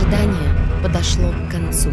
ожидание подошло к концу.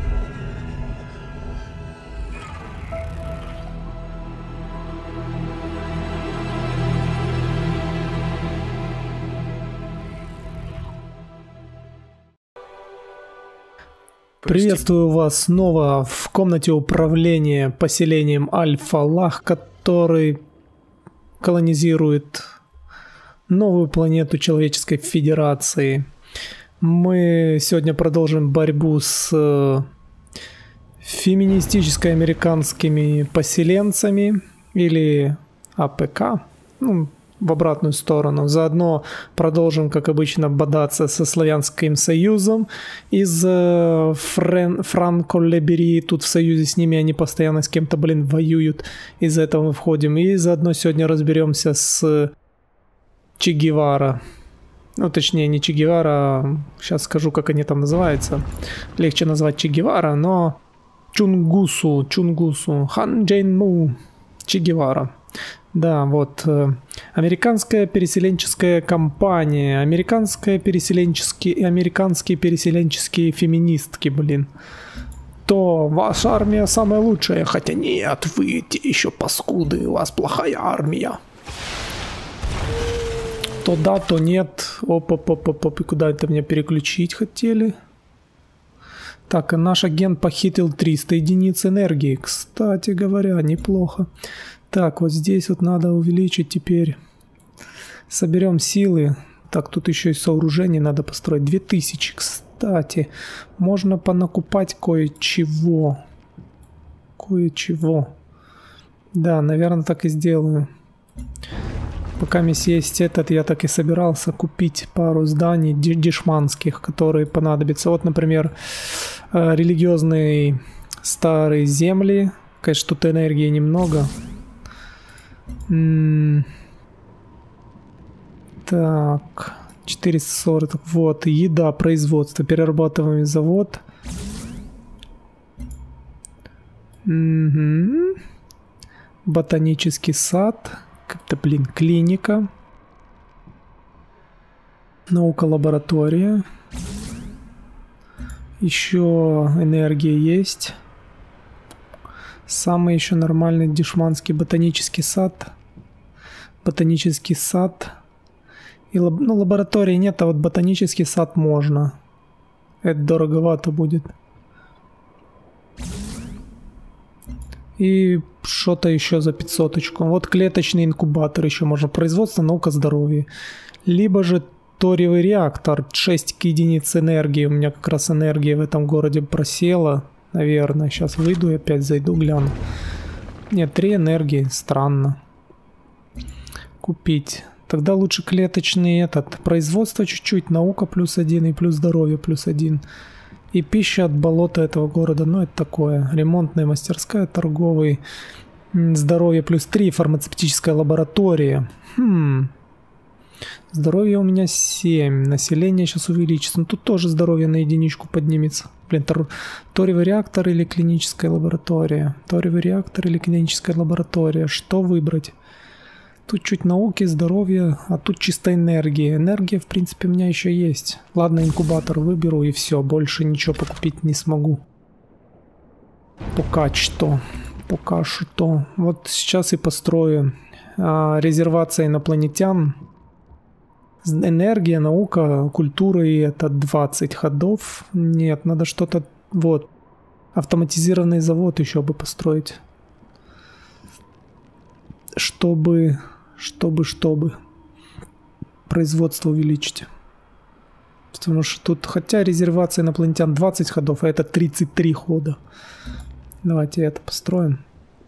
Приветствую вас снова в комнате управления поселением Альфа-Лах, который колонизирует новую планету Человеческой Федерации. Мы сегодня продолжим борьбу с феминистическими американскими поселенцами или АПК, в обратную сторону. Заодно продолжим, как обычно, бодаться со Славянским Союзом из Франко-Либерии. Тут в союзе с ними они постоянно с кем-то, воюют. Из-за этого мы входим. И заодно сегодня разберемся с Че Гевара. Точнее, не Че Гевара, а сейчас скажу, как они там называются. Легче назвать Че Гевара, но Чунгусу, Хан Джейн Му, Че Гевара. Да, вот, американская переселенческая компания, американские переселенческие феминистки, То ваша армия самая лучшая, хотя нет, вы те еще паскуды, у вас плохая армия. То да, то нет. Оп, куда это меня переключить хотели? Так, наш агент похитил 300 единиц энергии, кстати говоря, неплохо. Так, вот здесь вот надо увеличить теперь. Соберем силы. Так, тут еще и сооружение надо построить. 2000, кстати. Можно понакупать кое-чего. Да, наверное, так и сделаю. Пока есть этот, я так и собирался купить пару зданий дешманских, которые понадобятся. Вот, например, религиозные старые земли. Конечно, тут энергии немного. Так, 440. Вот, еда, производство, перерабатываемый завод. Ботанический сад. Как-то, клиника. Наука-лаборатория. Еще энергия есть. Самый еще нормальный дешманский ботанический сад. И лаборатории нет, а вот ботанический сад можно. Это дороговато будет. И что-то еще за 500-очку. Вот клеточный инкубатор еще можно. Производство, наука, здоровье. Либо же ториевый реактор. 6 единиц энергии. У меня как раз энергия в этом городе просела. Наверное. Сейчас выйду и опять зайду, гляну. Нет, 3 энергии. Странно. Купить. Тогда лучше клеточный производство чуть-чуть. Наука +1 и плюс здоровье +1. И пища от болота этого города. Это такое. Ремонтная мастерская, торговый. Здоровье +3. Фармацевтическая лаборатория. Здоровье у меня 7. Население сейчас увеличится. Тут тоже здоровье на единичку поднимется. Ториевый реактор или клиническая лаборатория? Ториевый реактор или клиническая лаборатория? Что выбрать? Тут чуть науки, здоровья, а тут чисто энергия. Энергия, в принципе, у меня еще есть. Ладно, инкубатор выберу и все. Больше ничего покупить не смогу. Пока что. Вот сейчас и построю. Резервация инопланетян. Энергия, наука, культура и это 20 ходов. Нет, надо что-то... Вот. Автоматизированный завод еще бы построить. Чтобы производство увеличить. Потому что тут, хотя резервация инопланетян 20 ходов, а это 33 хода. Давайте это построим.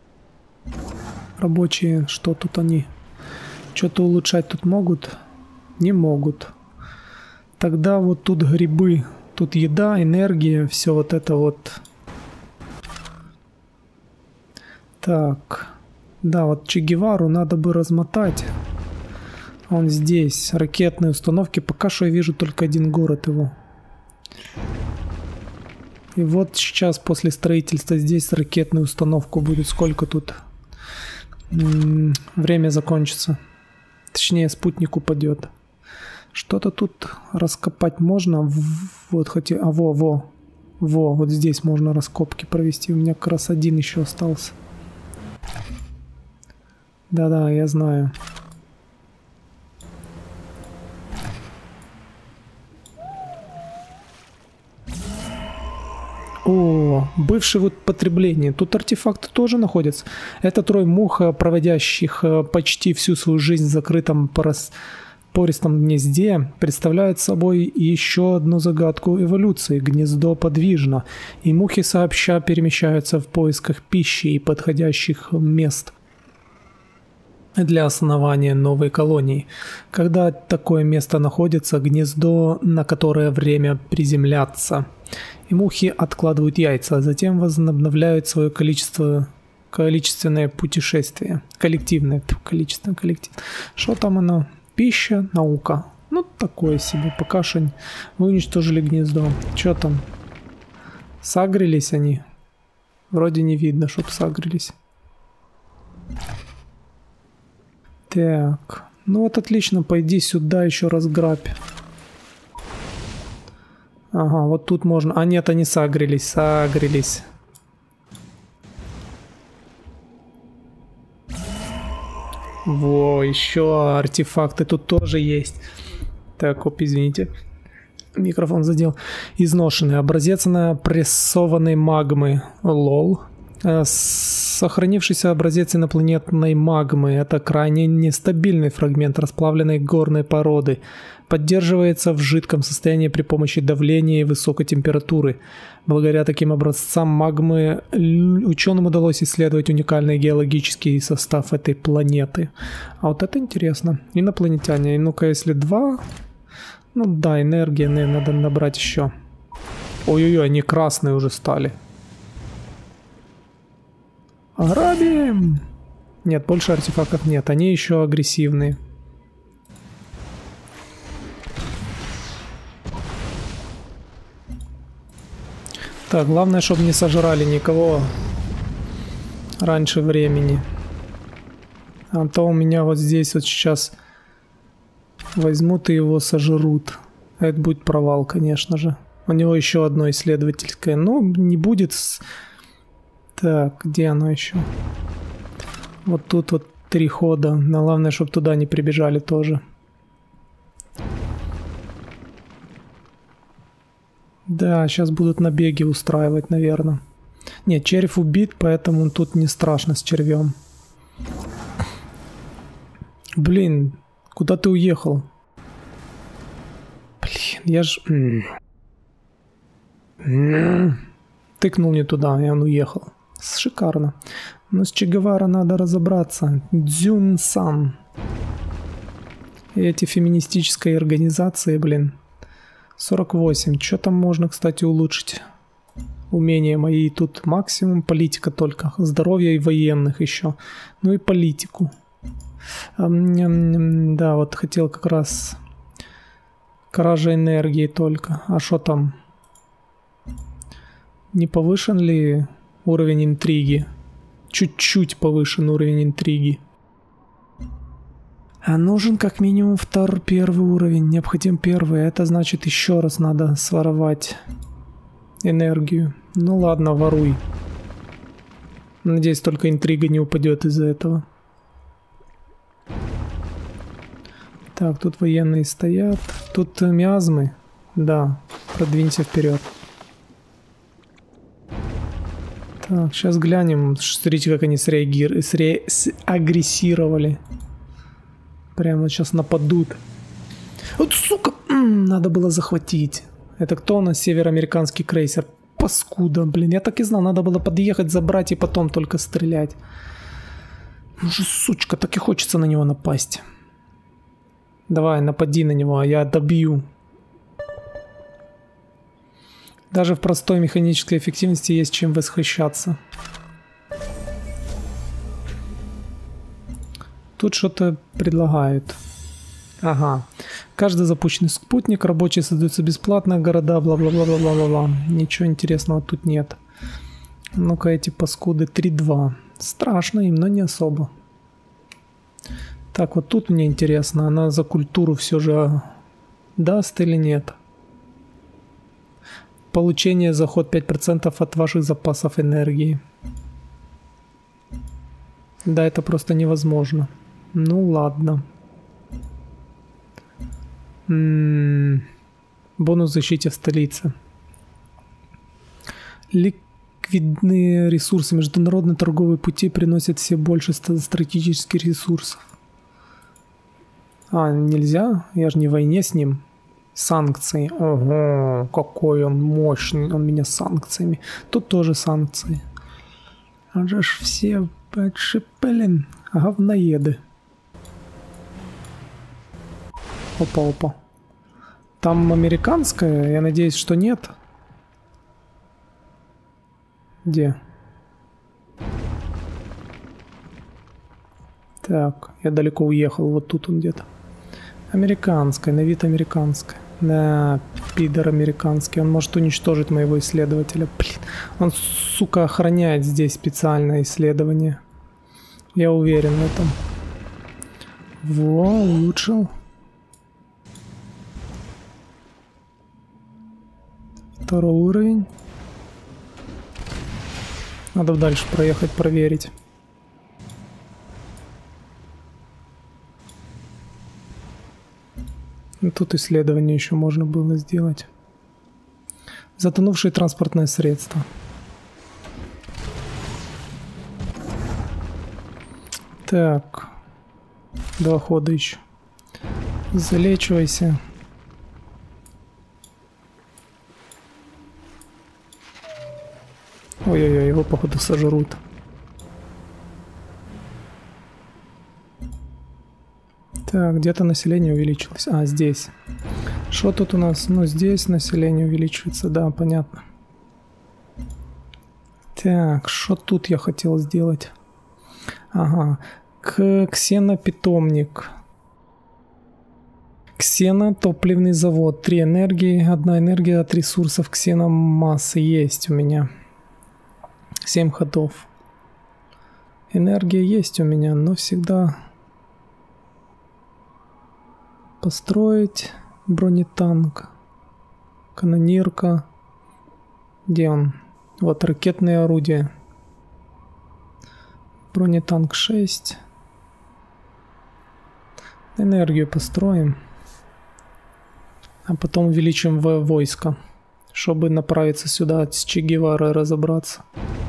Рабочие, что тут они? Что-то улучшать тут могут? Не могут. Тогда вот тут грибы, тут еда, энергия, все вот это вот. Так. Да, вот Че Гевару надо бы размотать. Он здесь. Ракетные установки. Пока что я вижу только один город его. И вот сейчас после строительства здесь ракетную установку будет. Сколько тут? Время закончится. Точнее, спутник упадет. Что-то тут раскопать можно. Вот хотя... А, во. Вот здесь можно раскопки провести. У меня как раз один еще остался. Да-да, я знаю. О, бывшее вот потребление. Тут артефакты тоже находятся. Это трое мух, проводящих почти всю свою жизнь в закрытом пористом гнезде, представляют собой еще одну загадку эволюции. Гнездо подвижно, и мухи сообща перемещаются в поисках пищи и подходящих мест для основания новой колонии. Когда такое место находится, гнездо, на которое время приземляться, и мухи откладывают яйца, а затем возобновляют свое количественное путешествие. Коллективное. Что там оно? Пища, наука. Ну, такое себе. Пока что вы уничтожили гнездо. Что там? Сагрились они? Вроде не видно, чтоб сагрились. Так. Ну вот отлично. Пойди сюда еще раз грабь. Ага, вот тут можно... А нет, они сагрились. Во, еще артефакты тут тоже есть. Так, оп, извините. Микрофон задел. Изношенный. Образец на прессованной магмы. Лол. Сохранившийся образец инопланетной магмы. Это крайне нестабильный фрагмент расплавленной горной породы. Поддерживается в жидком состоянии при помощи давления и высокой температуры. Благодаря таким образцам магмы ученым удалось исследовать уникальный геологический состав этой планеты. А вот это интересно. Инопланетяне. Ну-ка, если 2... Ну да, энергия, наверное, надо набрать еще. Ой-ой-ой, они красные уже стали. Грабим! Нет, больше артефактов нет. Они еще агрессивные. Так, главное, чтобы не сожрали никого раньше времени. А то у меня вот здесь вот сейчас возьмут и его сожрут. Это будет провал, конечно же. У него еще одно исследовательское. Ну, не будет... Так, где оно еще? Вот тут вот 3 хода. Но главное, чтобы туда не прибежали тоже. Да, сейчас будут набеги устраивать, наверное. Нет, червь убит, поэтому тут не страшно с червем. Блин, куда ты уехал? Блин, я ж... Тыкнул не туда, и он уехал. Шикарно. Но с Че Гевара надо разобраться. Дзюн-сан. И эти феминистические организации, блин. 48. Что там можно, кстати, улучшить? Умения мои тут максимум. Политика только. Здоровье и военных еще. Ну и политику. Да, вот хотел как раз... Кража энергии только. А что там? Не повышен ли уровень интриги? Чуть-чуть повышен уровень интриги. А нужен как минимум первый уровень. Необходим первый. Это значит еще раз надо своровать энергию. Ну ладно, воруй. Надеюсь, только интрига не упадет из-за этого. Так, тут военные стоят. Тут миазмы. Да, продвинься вперед. Так, сейчас глянем. Смотрите, как они агрессировали. Прямо сейчас нападут. Вот, сука! Надо было захватить. Это кто у нас? Североамериканский крейсер. Паскуда, блин. Я так и знал. Надо было подъехать, забрать и потом только стрелять. Ну же, сучка, так и хочется на него напасть. Давай, напади на него, а я добью. Даже в простой механической эффективности есть чем восхищаться. Тут что-то предлагают. Ага. Каждый запущенный спутник рабочий создается бесплатно, города, бла-бла-бла-бла-бла-бла. Ничего интересного тут нет. Ну-ка, эти паскуды 3-2. Страшно им, но не особо. Так, вот тут мне интересно. Она за культуру все же даст или нет. Получение заход 5% от ваших запасов энергии. Да, это просто невозможно. Ну ладно. Бонус защите в столице. Ликвидные ресурсы. Международные торговые пути приносят все больше стратегических ресурсов. А, нельзя? Я же не в войне с ним. Санкции. Ого, какой он мощный. Он меня санкциями. Тут тоже санкции. А же ж все подшипелин говноеды. Опа-опа. Там американская? Я надеюсь, что нет. Где? Так, я далеко уехал. Вот тут он где-то. Американская, на вид американская. Да, пидор американский. Он может уничтожить моего исследователя. Блин, он, сука, охраняет здесь специальное исследование. Я уверен в этом. Во, улучшил. Второй уровень. Надо дальше проехать, проверить. Тут исследование еще можно было сделать. Затонувшие транспортные средства. Так. 2 хода еще. Залечивайся. Ой-ой-ой, его походу сожрут. Так, где-то население увеличилось. А, здесь. Что тут у нас? Ну, здесь население увеличивается, да, понятно. Так, что тут я хотел сделать? Ага, ксенопитомник. Ксенотопливный завод. 3 энергии, 1 энергия от ресурсов ксеномассы есть у меня. 7 ходов. Энергия есть у меня, но всегда... Построить бронетанк. Канонирка. Где он? Вот ракетные орудия. Бронетанк 6. Энергию построим. А потом увеличим войско, чтобы направиться сюда с Че Геварой разобраться.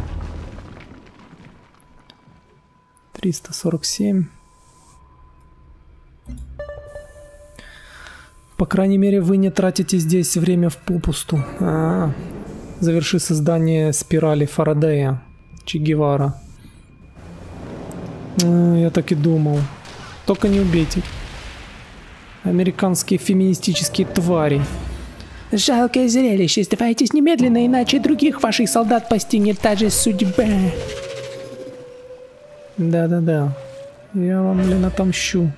347. По крайней мере, вы не тратите здесь время попусту. Заверши создание спирали Фарадея. Че Гевара. Я так и думал. Только не убейте. Американские феминистические твари. Жалкое зрелище. Сдавайтесь немедленно, иначе других ваших солдат постигнет та же судьба. Да-да-да. Я вам, блин, отомщу.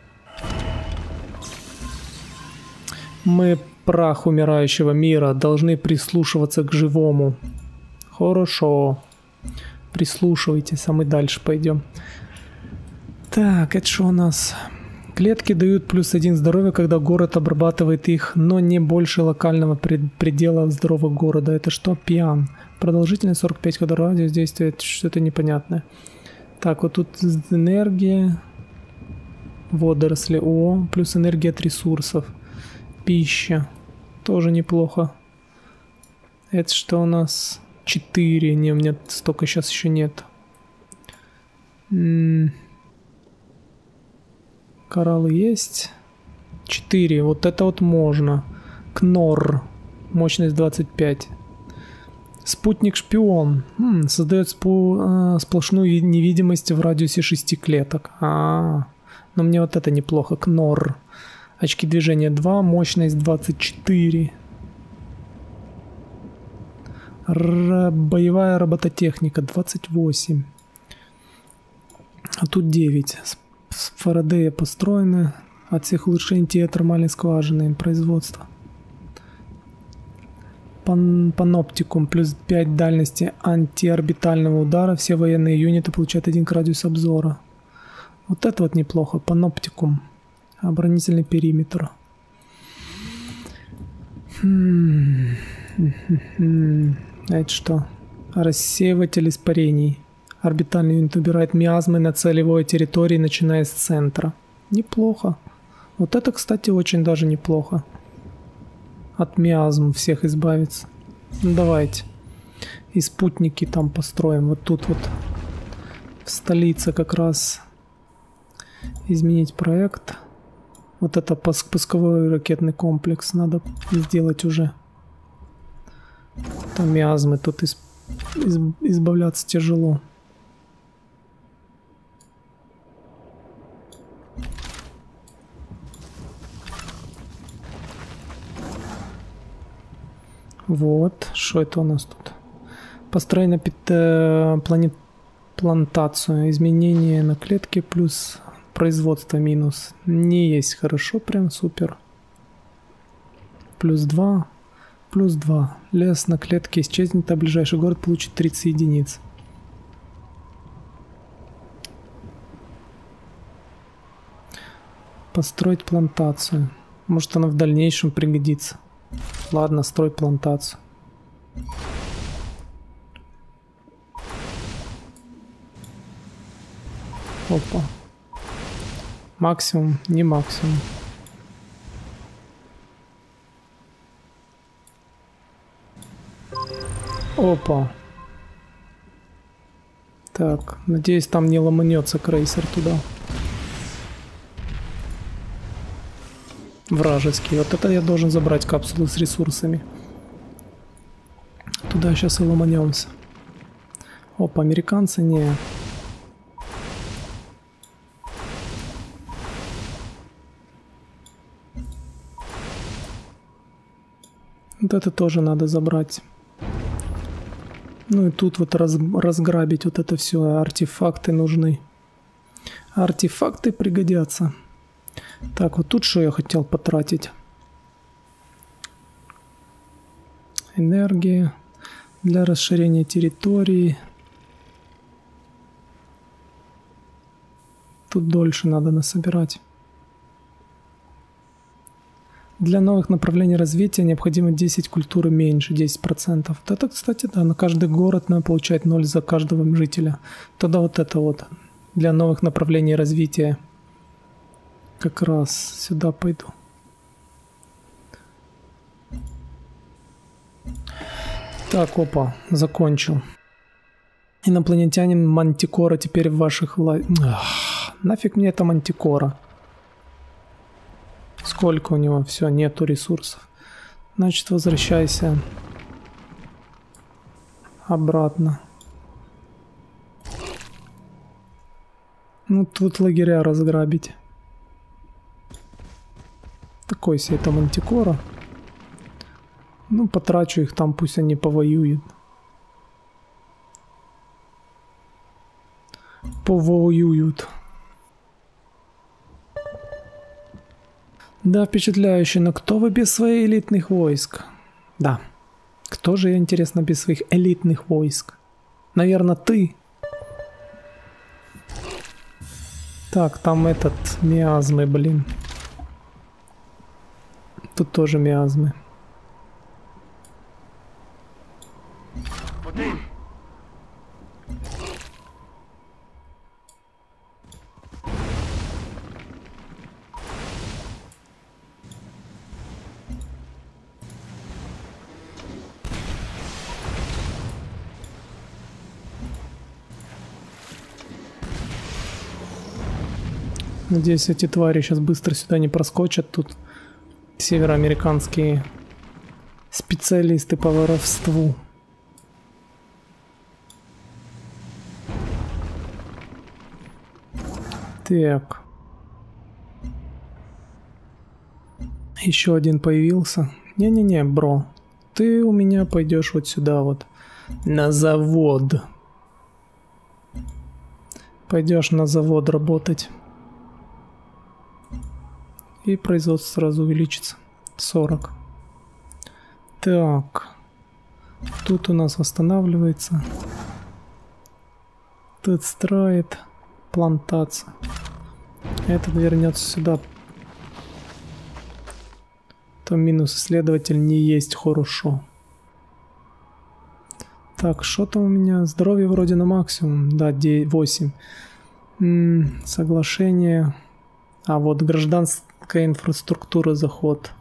Мы, прах умирающего мира, должны прислушиваться к живому. Хорошо. Прислушивайтесь, а мы дальше пойдем. Так, это что у нас? Клетки дают +1 здоровья, когда город обрабатывает их, но не больше локального предела здорового города. Это что? Пиан. Продолжительность 45 ходов, радиус действия, что-то непонятное. Так, вот тут энергия. Водоросли. О, плюс энергия от ресурсов. Пища. Тоже неплохо. Это что у нас? 4. Не, у меня столько сейчас еще нет. Кораллы есть. 4. Вот это вот можно. Кнор. Мощность 25. Спутник-шпион. Создает сплошную невидимость в радиусе 6 клеток. Но мне вот это неплохо. Кнор. Очки движения 2. Мощность 24. Боевая робототехника 28. А тут 9. С Фарадея построены. От всех улучшений термальной скважины производства. Паноптикум плюс 5 дальности антиорбитального удара. Все военные юниты получают 1 к радиусу обзора. Вот это вот неплохо. Паноптикум. Оборонительный периметр. Это что? Рассеиватель испарений. Орбитальный юнит убирает миазмы на целевой территории, начиная с центра. Неплохо. Вот это, кстати, очень даже неплохо. От миазм всех избавиться. Ну, давайте. И спутники там построим. Вот тут вот. В столице как раз. Изменить проект. Вот это пусковой ракетный комплекс надо сделать уже. Там миазмы, тут избавляться тяжело. Вот, что это у нас тут? Построена плантацию. Изменение на клетке плюс производство минус. Не есть хорошо, прям супер. Плюс 2. Плюс 2. Лес на клетке исчезнет, а ближайший город получит 30 единиц. Построить плантацию. Может, она в дальнейшем пригодится. Ладно, строй плантацию. Опа. Максимум, не максимум. Опа. Так, надеюсь, там не ломанется крейсер туда. Вражеский. Вот это я должен забрать капсулы с ресурсами. Туда сейчас и ломанемся. Опа, американцы не. Вот это тоже надо забрать. Ну и тут вот разграбить вот это все. Артефакты нужны. Артефакты пригодятся. Так, вот тут что я хотел потратить? Энергия для расширения территории. Тут дольше надо насобирать. Для новых направлений развития необходимо 10 культуры меньше, 10%. Вот это, кстати, да, на каждый город надо получать 0 за каждого жителя. Тогда вот это вот для новых направлений развития. Как раз сюда пойду. Так, опа, закончил. Инопланетянин Мантикора теперь в ваших нафиг мне эта Мантикора. Сколько у него? Все, нету ресурсов. Значит, возвращайся обратно. Ну, тут лагеря разграбить. Такой себе это Мантикора. Ну, потрачу их там, пусть они повоюют. Повоюют. Да, впечатляюще, но кто вы без своих элитных войск? Да. Кто же, интересно, без своих элитных войск? Наверное, ты. Так, там этот, миазмы, блин. Тут тоже миазмы. Надеюсь, эти твари сейчас быстро сюда не проскочат. Тут североамериканские специалисты по воровству. Так. Еще один появился. Не-не-не, бро. Ты у меня пойдешь вот сюда вот. На завод. Пойдешь на завод работать. И производство сразу увеличится. 40. Так. Тут у нас восстанавливается. Тут строит плантацию. Этот вернется сюда. То минус исследователь не есть хорошо. Так, что там у меня? Здоровье вроде на максимум. Да, 8. Соглашение. А вот гражданская инфраструктура, заход.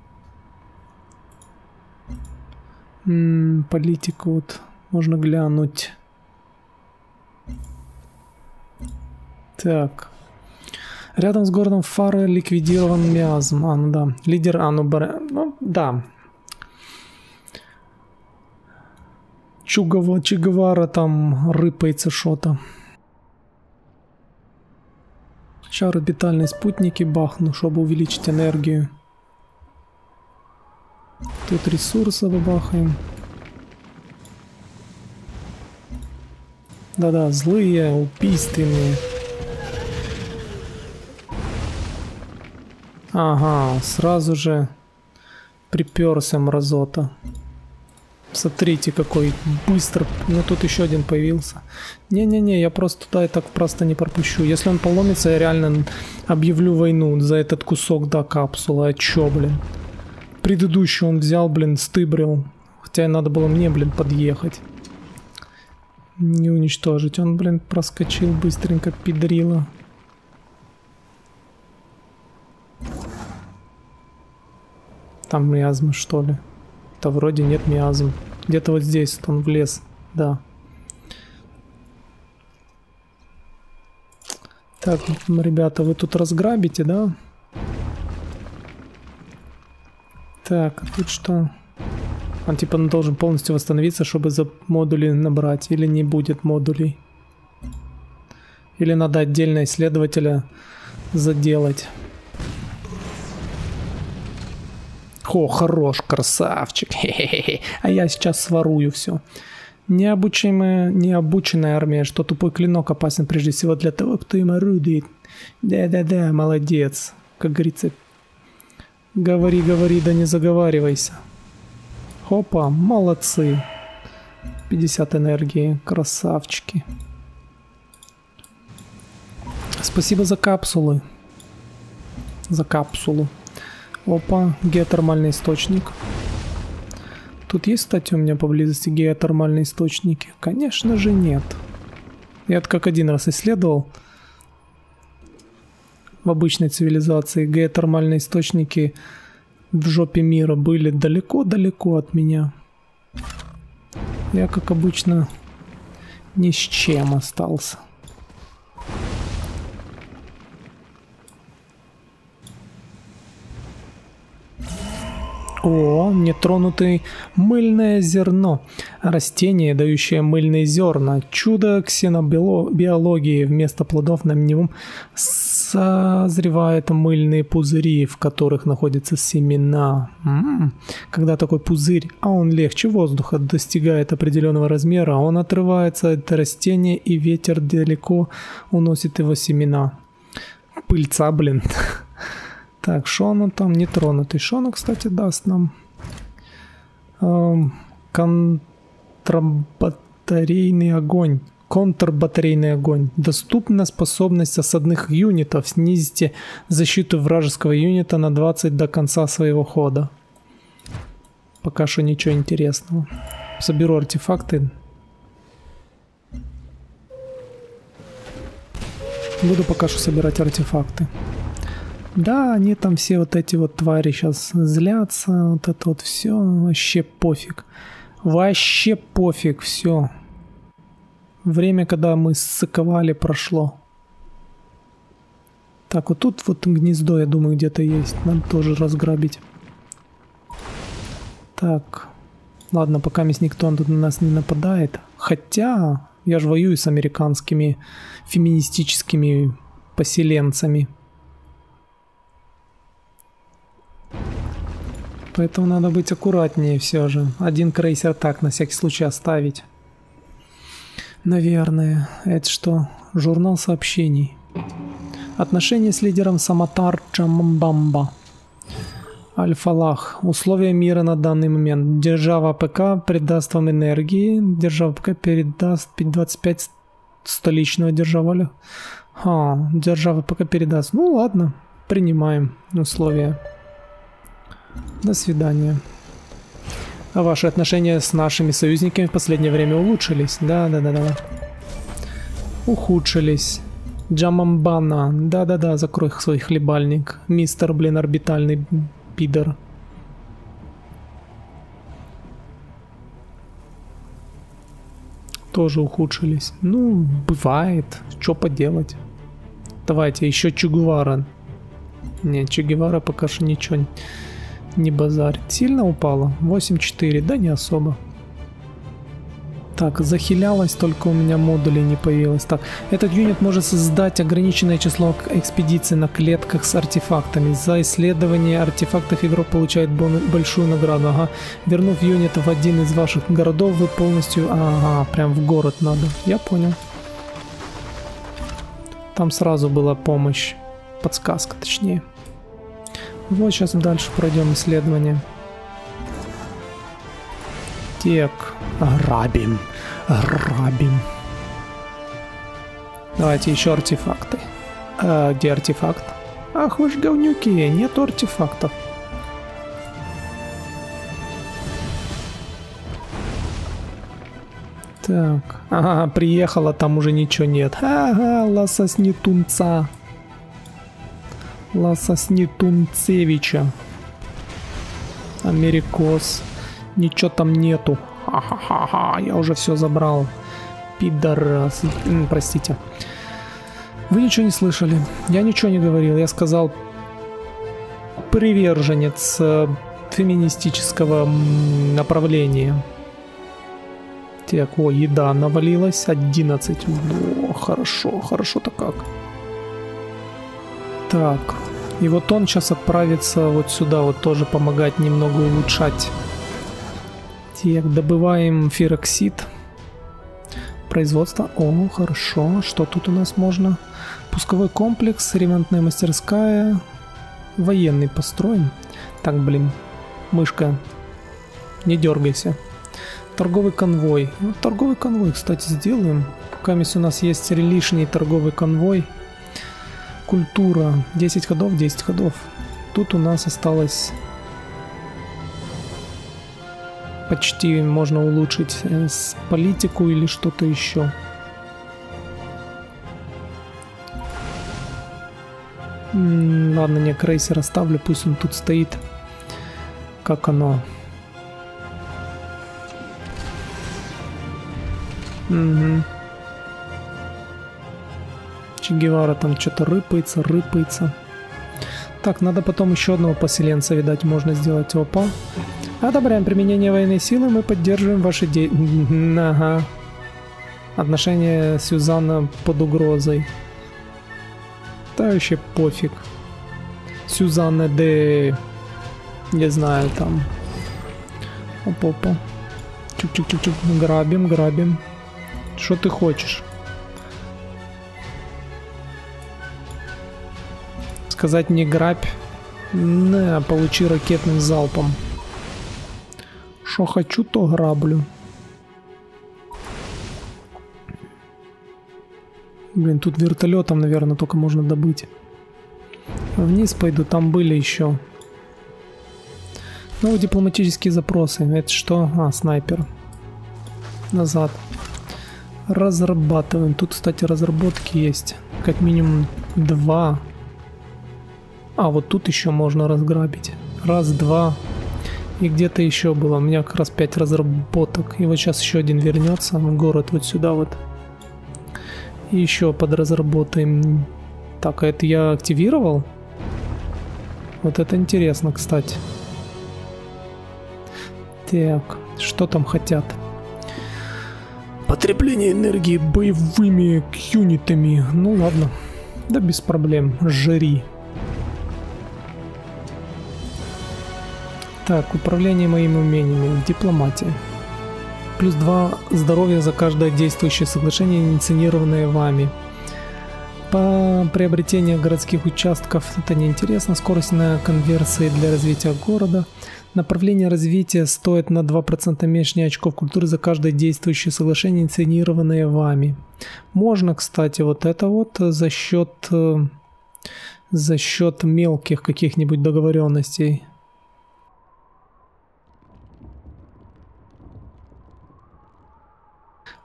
Политику вот можно глянуть. Так. Рядом с городом Фары ликвидирован миазм. А, ну да. Лидер ну да. Чигавара там рыпается что-то. Сейчас орбитальные спутники бахну, чтобы увеличить энергию. Тут ресурсы бабахаем. Да-да, злые, убийственные. Ага, сразу же приперся мразота. Смотрите, какой быстро. Ну, тут еще один появился. Не-не-не, я просто туда и так просто не пропущу. Если он поломится, я реально объявлю войну за этот кусок, да, капсулы. А чё, блин? Предыдущий он взял, блин, стыбрил. Хотя надо было мне, блин, подъехать. Не уничтожить. Он, блин, проскочил быстренько, педрила. Там миазмы, что ли? Да вроде нет миазм. Где-то вот здесь он влез. Да. Так, ребята, вы тут разграбите, да? Так, а тут что? Он типа должен полностью восстановиться, чтобы за модули набрать. Или не будет модулей. Или надо отдельно исследователя заделать. О, хорош, красавчик. Хе-хе-хе. А я сейчас сворую все. Необученная армия, что тупой клинок опасен прежде всего для того, кто им орудует. Да-да-да, молодец. Как говорится, говори, говори, да не заговаривайся. Хопа, молодцы. 50 энергии, красавчики. Спасибо за капсулы. За капсулу. Опа, геотермальный источник. Тут есть, кстати, у меня поблизости геотермальные источники? Конечно же нет. Я это как один раз исследовал. В обычной цивилизации геотермальные источники в жопе мира были далеко-далеко от меня. Я, как обычно, ни с чем остался. О, нетронутый мыльное зерно. Растение, дающее мыльные зерна. Чудо ксенобиологии. Вместо плодов на нем созревают мыльные пузыри, в которых находятся семена. Когда такой пузырь, а он легче воздуха, достигает определенного размера, он отрывается от растения, и ветер далеко уносит его семена. Пыльца, блин. Так, что оно там нетронутый? Что оно, кстати, даст нам? Контрбатарейный огонь. Контрбатарейный огонь. Доступна способность осадных юнитов. Снизите защиту вражеского юнита на 20 до конца своего хода. Пока что ничего интересного. Соберу артефакты. Буду пока что собирать артефакты. Да, они там все вот эти вот твари сейчас злятся, вот это вот все, вообще пофиг. Вообще пофиг, все. Время, когда мы ссыковали, прошло. Так, вот тут вот гнездо, я думаю, где-то есть. Надо тоже разграбить. Так, ладно, пока никто тут на нас не нападает. Хотя, я же воюю с американскими феминистическими поселенцами. Поэтому надо быть аккуратнее все же. Один крейсер так, на всякий случай оставить. Наверное. Это что? Журнал сообщений. Отношения с лидером Саматар Чамбамба. Альфа-Лах. Условия мира на данный момент. Держава ПК придаст вам энергии. Держава ПК передаст 25 столичного державоля. Держава ПК передаст. Ну ладно. Принимаем условия. До свидания. А ваши отношения с нашими союзниками в последнее время улучшились? Да. Ухудшились. Джамамбана. Да, закрой свой хлебальник. Мистер, блин, орбитальный пидор. Тоже ухудшились. Ну, бывает. Что поделать. Давайте, еще Че Гевара. Нет, Че Гевара пока что ничего не базарит. Сильно упала? 8-4. Да не особо. Так, захилялась, только у меня модулей не появилось. Так, этот юнит может создать ограниченное число экспедиций на клетках с артефактами. За исследование артефактов игрок получает большую награду. Ага. Вернув юнит в один из ваших городов, вы полностью... Ага, прям в город надо. Я понял. Там сразу была помощь. Подсказка, точнее. Вот, сейчас дальше пройдем исследование. Так, грабим. Давайте еще артефакты. Где артефакт? Ах, вы ж говнюки, нету артефактов. Так, ага, приехала, там уже ничего нет. Ага, лососнетунца. Лососнетунцевича. Америкос. Ничего там нету. Ха-ха-ха-ха, я уже все забрал. Пидорас. Простите. Вы ничего не слышали. Я ничего не говорил. Я сказал приверженец феминистического направления. Так, о, еда навалилась. 11. О, хорошо-то как. Так. И вот он сейчас отправится вот сюда, вот тоже помогать немного улучшать. Так, добываем фероксид. Производство. О, хорошо. Что тут у нас можно? Пусковой комплекс, ремонтная мастерская. Военный построим. Так, блин. Мышка. Не дергайся. Торговый конвой. Ну, торговый конвой, кстати, сделаем. Пока у нас есть лишний торговый конвой. Культура. 10 ходов, 10 ходов. Тут у нас осталось... Почти можно улучшить политику или что-то еще. Ладно, не крейсер оставлю, пусть он тут стоит. Как оно? Угу. Че Гевара там что-то рыпается. Так, надо потом еще одного поселенца, видать, можно сделать. Опа. Одобряем применение военной силы, мы поддерживаем ваши Ага. Отношения Сюзанна под угрозой. Да вообще пофиг. Сюзанна де... Не знаю, там... Опа-опа. Чук-чук-чук-чук. Грабим. Что ты хочешь? Сказать не грабь. На, получи ракетным залпом. Что хочу, то граблю. Блин, тут вертолетом, наверное, только можно добыть. Вниз пойду, там были еще. Новые дипломатические запросы. Это что? А, снайпер. Назад. Разрабатываем. Тут, кстати, разработки есть. Как минимум 2. А, вот тут еще можно разграбить. Раз, два. И где-то еще было. У меня как раз 5 разработок. И вот сейчас еще один вернется в город вот сюда вот. И еще подразработаем. Так, а это я активировал? Вот это интересно, кстати. Так, что там хотят? Потребление энергии боевыми юнитами. Ну ладно. Да без проблем. Жри. Так, управление моими умениями. Дипломатия. Плюс 2 здоровья за каждое действующее соглашение, инициированное вами. По приобретению городских участков это неинтересно. Скорость на конверсии для развития города. Направление развития стоит на 2% меньше очков культуры за каждое действующее соглашение, инициированное вами. Можно, кстати, вот это вот за счет мелких каких-нибудь договоренностей.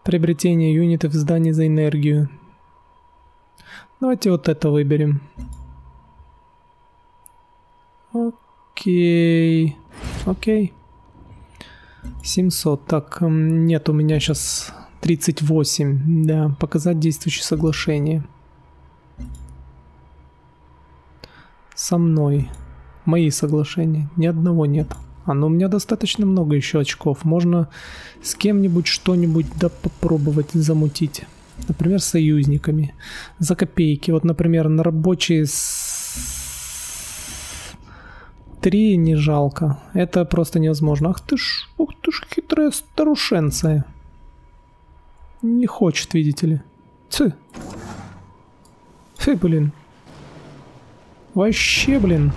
Приобретение юнитов в здании за энергию. Давайте вот это выберем. Окей. Окей. 700. Так, нет, у меня сейчас 38. Да, показать действующее соглашение. Со мной. Мои соглашения. Ни одного нет. Но у меня достаточно много еще очков. Можно с кем-нибудь что-нибудь да попробовать замутить. Например, с союзниками. За копейки. Вот, например, на рабочие 3 не жалко. Это просто невозможно. Ух ты ж хитрая старушенция. Не хочет, видите ли. Фу, блин. Вообще, блин.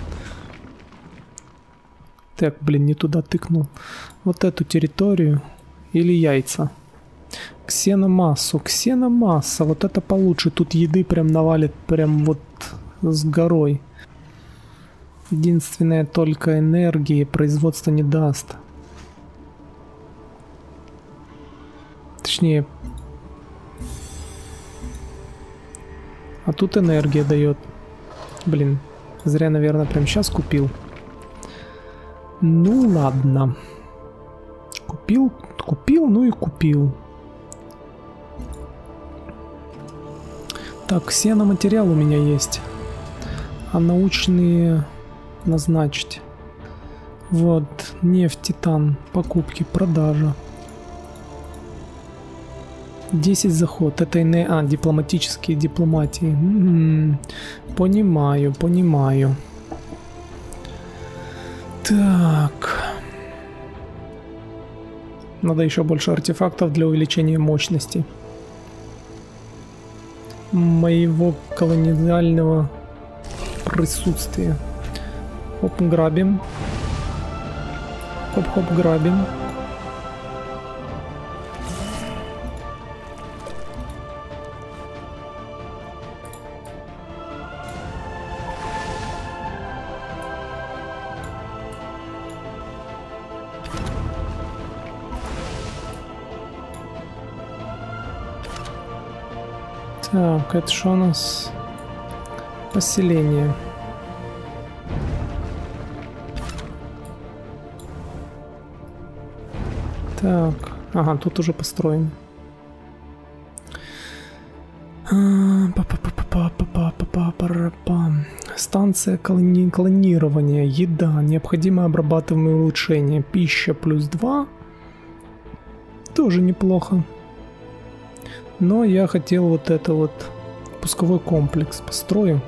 Так, блин, не туда тыкнул. Вот эту территорию. Или яйца. Ксеномассу. Ксеномасса. Вот это получше. Тут еды прям навалит. Прям вот с горой. Единственное, только энергии производство не даст. Точнее. А тут энергия дает. Блин. Зря, наверное, прям сейчас купил. Ну ладно. Купил, ну и купил. Так, ксеноматериал у меня есть. А научные назначить. Вот, нефть, титан, покупки, продажа. 10 заход. Это дипломатические дипломатии. Понимаю, понимаю. Так. Надо еще больше артефактов для увеличения мощности моего колониального присутствия. Хоп, грабим. Хоп-хоп, грабим. Так, это что у нас? Поселение. Так, ага, тут уже построен. Станция клонирования, еда, необходимое обрабатываемое улучшение, пища +2. Тоже неплохо. Но я хотел вот это вот пусковой комплекс построю.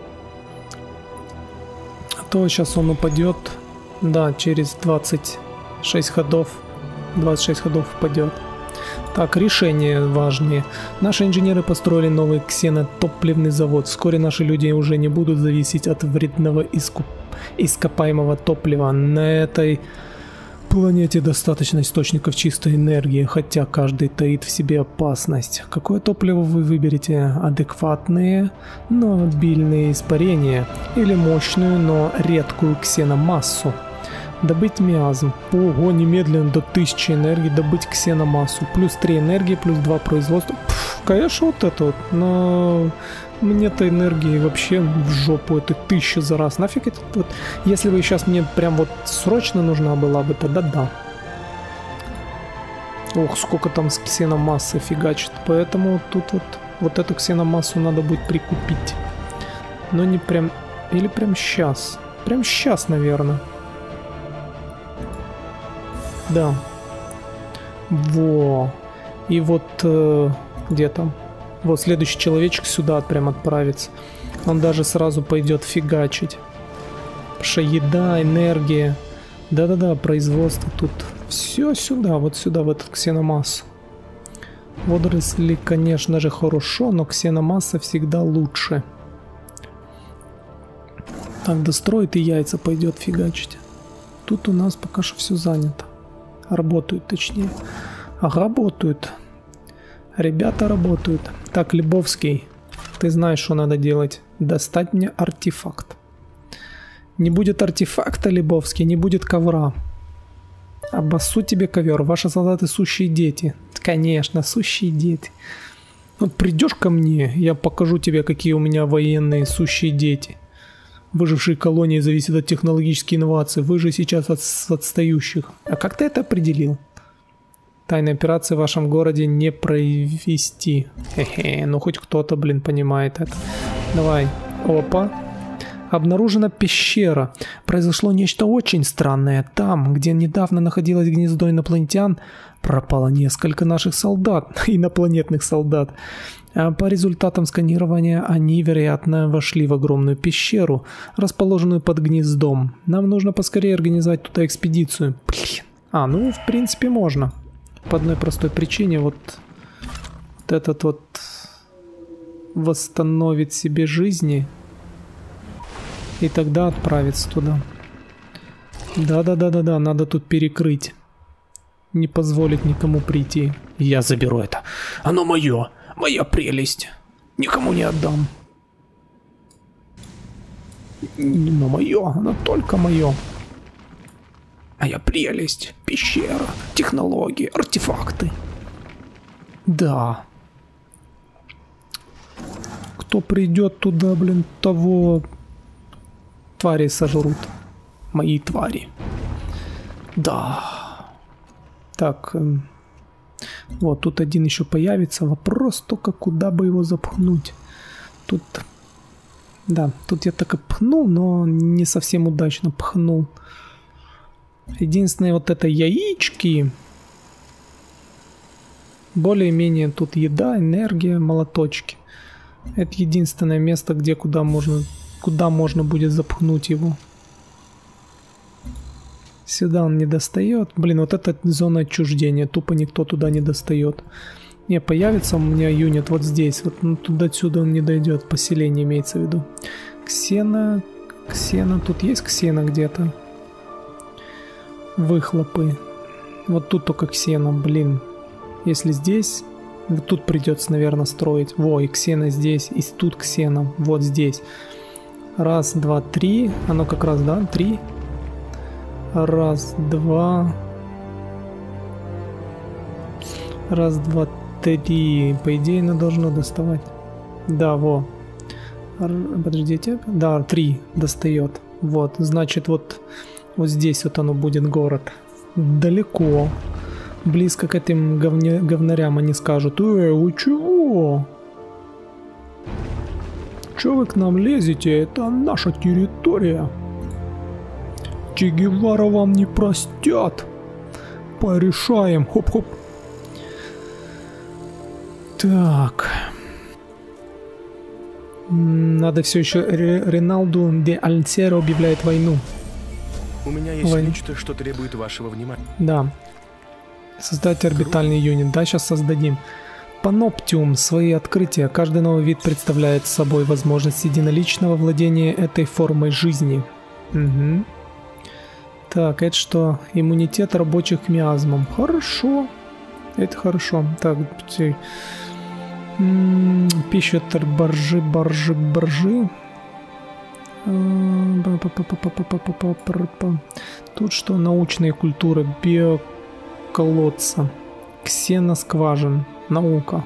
А то сейчас он упадет. Да, через 26 ходов. 26 ходов упадет. Так, решения важные. Наши инженеры построили новый ксенотопливный завод. Вскоре наши люди уже не будут зависеть от вредного ископаемого топлива. На этой планете достаточно источников чистой энергии, хотя каждый таит в себе опасность. Какое топливо вы выберете? Адекватные, но обильные испарения или мощную, но редкую ксеномассу? Добыть миазм. Ого, немедленно до 1000 энергии добыть ксеномассу. Плюс 3 энергии, плюс 2 производства. Конечно, вот это вот. Но мне-то энергии вообще в жопу. Это 1000 за раз. Нафиг это вот. Если бы сейчас мне прям вот срочно нужна была бы, тогда да. Ох, сколько там с ксеномассы фигачит. Поэтому тут вот эту ксеномассу надо будет прикупить. Но не прям... Или прям сейчас. Прям сейчас, наверное. Да. Во. И вот где там? Вот следующий человечек сюда прям отправится. Он даже сразу пойдет фигачить. Потому что еда, энергия. Да-да-да, производство тут. Все сюда, вот сюда, в этот ксеномассу. Водоросли, конечно же, хорошо, но ксеномасса всегда лучше. Так, достроит и яйца пойдет фигачить. Тут у нас пока что все занято. Работают, точнее. Работают. Ребята работают. Так, Лебовский, ты знаешь, что надо делать. Достать мне артефакт. Не будет артефакта, Лебовский, не будет ковра. Обоссу тебе ковер. Ваши солдаты сущие дети. Конечно, сущие дети. Вот придешь ко мне, я покажу тебе, какие у меня военные сущие дети. Выжившие колонии зависят от технологических инноваций. Вы же сейчас от отстающих. А как ты это определил? Тайной операции в вашем городе не провести. Хе-хе, ну хоть кто-то, блин, понимает это. Давай. Опа. Обнаружена пещера. Произошло нечто очень странное. Там, где недавно находилось гнездо инопланетян, пропало несколько наших солдат, инопланетных солдат. А по результатам сканирования они, вероятно, вошли в огромную пещеру, расположенную под гнездом. Нам нужно поскорее организовать туда экспедицию. Блин. Ну, в принципе, можно. По одной простой причине, вот этот вот восстановит себе жизни. И тогда отправиться туда. Да, надо тут перекрыть. Не позволить никому прийти. Я заберу это. Оно мое. Моя прелесть. Никому не отдам. Но мое. Оно только мое. Моя прелесть. Пещера. Технологии. Артефакты. Да. Кто придет туда, блин, того... Твари сожрут. Мои твари. Да. Так. Вот, тут один еще появится. Вопрос только, куда бы его запхнуть. Тут... Да, тут я так и пхнул, но не совсем удачно пхнул. Единственное, вот это яички. Более-менее тут еда, энергия, молоточки. Это единственное место, где куда можно будет запхнуть его. Сюда он не достает. Блин, вот эта зона отчуждения. Тупо никто туда не достает. Не, появится у меня юнит вот здесь. Вот ну, туда-сюда он не дойдет. Поселение имеется в виду. Ксена. Тут есть ксена где-то? Выхлопы. Вот тут только ксена, блин. Если здесь... Вот тут придется, наверное, строить. Во, и ксена здесь. И тут ксена. Вот здесь. Раз, два, три. Оно как раз, да? 3. Раз, два. Раз, два, 3. По идее, оно должно доставать. Да, во. Подождите. Да, 3 достает. Вот, значит, вот здесь вот оно будет город. Далеко. Близко к этим говнарям они скажут: вы чего? Чё вы к нам лезете? Это наша территория. Че Гевара вам не простят. Порешаем. Хоп-хоп. Так. Надо все еще... Реналду де Альцеро объявляет войну. У меня есть нечто, что требует вашего внимания. Да. Создать орбитальный юнит. Да, сейчас создадим. Паноптиум. Свои открытия. Каждый новый вид представляет собой возможность единоличного владения этой формой жизни. Угу. Так, это что? Иммунитет рабочих к миазмам. Хорошо. Это хорошо. Так, пища боржи. Тут что? Научные культуры. Биоколодца. Ксеноскважин. Наука.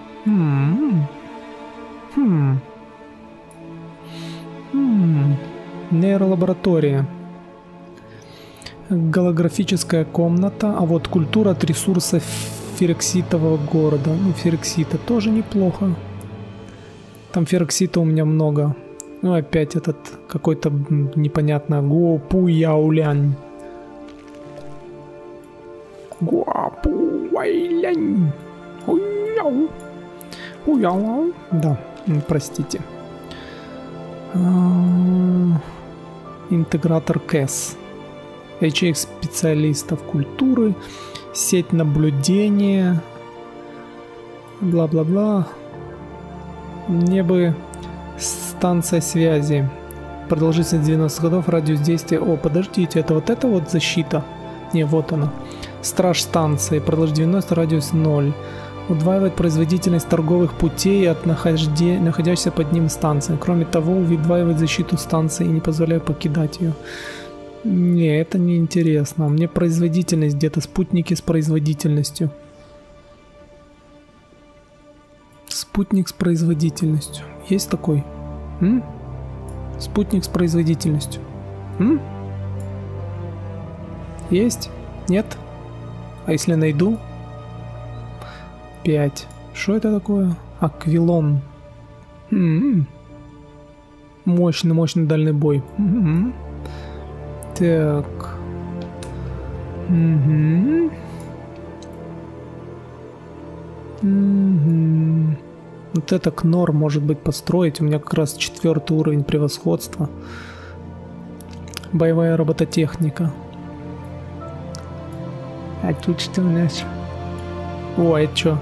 Нейролаборатория. Голографическая комната. А вот культура от ресурса ферокситового города. Ну, фероксита тоже неплохо. Там фероксита у меня много. Ну, опять этот какой-то непонятно. Гуапуяулянь. Гуапуяулянь. Уяу. Да, простите. Интегратор КЭС. Ячеек специалистов культуры. Сеть наблюдения. Бла-бла-бла. Мне бы станция связи. Продолжительность 90 годов. Радиус действия. О, подождите, это вот защита. Не, вот она. Страж станции. Продолжительность 90, радиус 0. Удваивает производительность торговых путей от находящейся под ним станции. Кроме того, удваивает защиту станции и не позволяет покидать ее. Не, это не интересно. Мне производительность где-то, спутники с производительностью. Спутник с производительностью. Есть такой? М? Спутник с производительностью. М? Есть? Нет? А если найду? 5. Что это такое? Аквилон. Мощный дальнобой. Так. Вот это Кнор может быть построить. У меня как раз 4 уровень превосходства. Боевая робототехника. А тут что у нас? О, это что?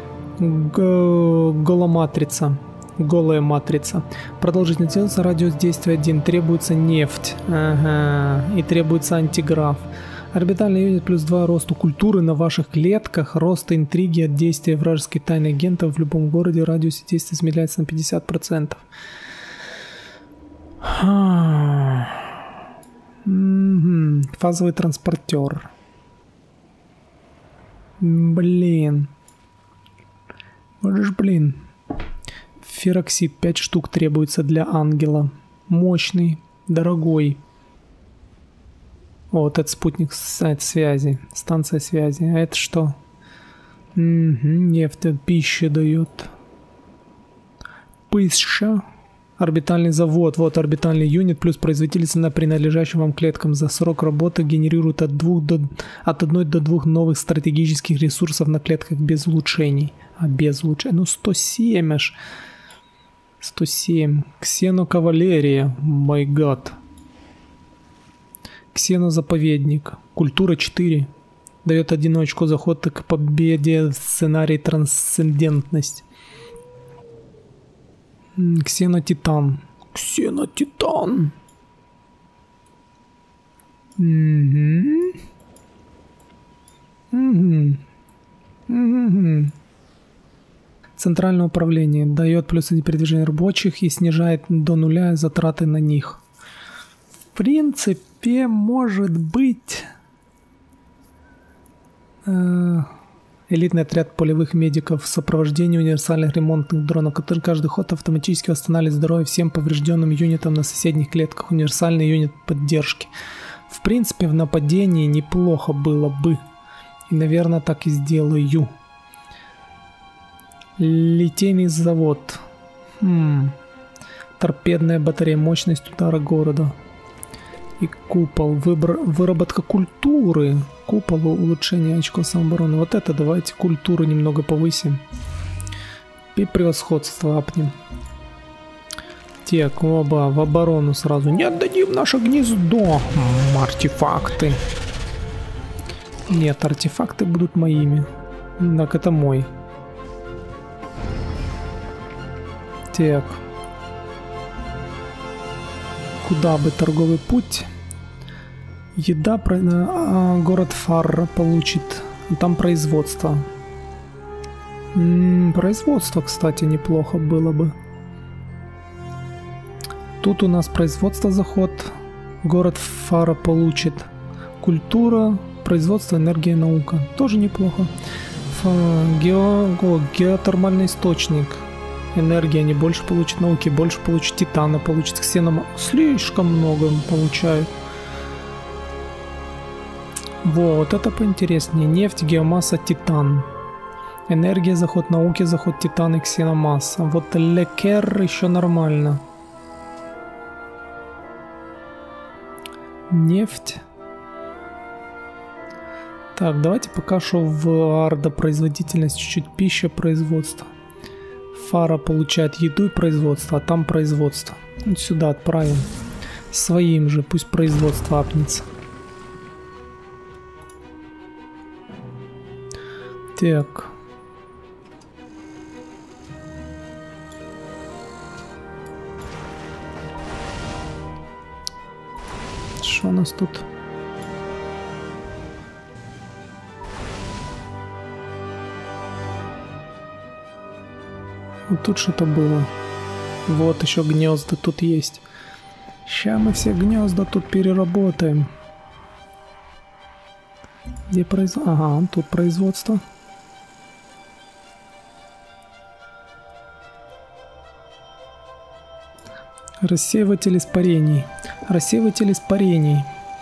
Голоматрица. Голая матрица. Продолжительность делается, радиус действия 1. Требуется нефть. Ага. И требуется антиграф. Орбитальный юнит плюс 2 росту культуры на ваших клетках. Роста интриги от действия вражеских тайных агентов в любом городе. Радиус действия замедляется на 50%. Фазовый транспортер. Блин. Вот же, блин. Фероксид 5 штук требуется для ангела. Мощный, дорогой. Вот это спутник связи. Станция связи. А это что? Нефть, пища дает. Пища. Орбитальный завод. Вот орбитальный юнит плюс производительность на принадлежащим вам клеткам. За срок работы генерирует от 1 до 2 новых стратегических ресурсов на клетках без улучшений. А без улучшений? Ну 107 аж. 107. Ксенокавалерия. Май гад. Ксенозаповедник. Культура 4. Дает 1 очко захода к победе в сценарии трансцендентность. Ксенотитан. Ксенотитан. Центральное управление. Дает +1 передвижение рабочих и снижает до 0 затраты на них. В принципе, может быть... Элитный отряд полевых медиков в сопровождении универсальных ремонтных дронов, который каждый ход автоматически восстанавливает здоровье всем поврежденным юнитам на соседних клетках. Универсальный юнит поддержки. В принципе, в нападении неплохо было бы. И, наверное, так и сделаю. Литейный завод. Торпедная батарея. Мощность удара города. И купол. Выработка культуры. Купол, улучшение очков самообороны. Вот это давайте культуру немного повысим. И превосходство апнем. Так, оба в оборону сразу. Не отдадим наше гнездо. Артефакты. Нет, артефакты будут моими. Так, это мой. Так. Куда бы торговый путь? Еда, город Фарра получит. Там производство. Производство, кстати, неплохо было бы. Тут у нас производство заход. Город Фарра получит. Культура, производство, энергия, наука. Тоже неплохо. Геотермальный источник. Энергия не больше получит, науки больше получит, титана получит, ксеном слишком много получают. Вот, это поинтереснее. Нефть, геомасса, титан. Энергия, заход, науки, заход, титан и ксеномасса. Вот лекер еще нормально. Нефть. Так, давайте пока что в Арда производительность чуть-чуть, пища, производство. Фара получает еду и производство, а там производство. Вот сюда отправим. Своим же, пусть производство апнется. Так. Что у нас тут? Вот тут что-то было. Вот еще гнезда тут есть. Ща мы все гнезда тут переработаем. Где производство? Ага, тут производство. Рассеиватель испарений. Рассеиватель испарений.